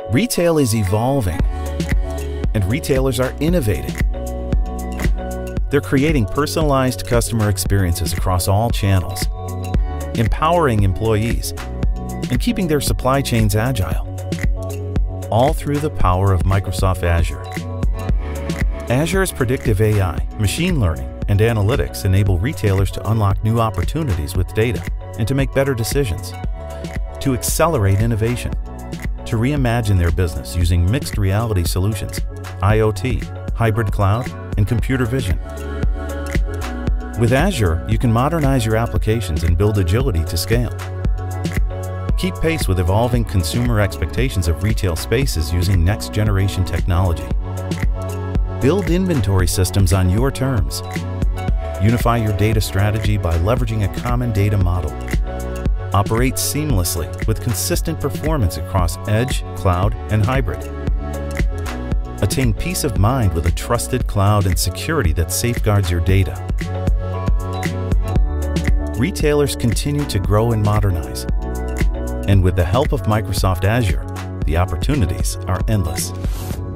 Retail is evolving, and retailers are innovating. They're creating personalized customer experiences across all channels, empowering employees, and keeping their supply chains agile, all through the power of Microsoft Azure. Azure's predictive AI, machine learning, and analytics enable retailers to unlock new opportunities with data and to make better decisions, to accelerate innovation, to reimagine their business using mixed reality solutions, IoT, hybrid cloud, and computer vision. With Azure, you can modernize your applications and build agility to scale. Keep pace with evolving consumer expectations of retail spaces using next-generation technology. Build inventory systems on your terms. Unify your data strategy by leveraging a common data model. Operate seamlessly with consistent performance across edge, cloud, and hybrid. Attain peace of mind with a trusted cloud and security that safeguards your data. Retailers continue to grow and modernize. And with the help of Microsoft Azure, the opportunities are endless.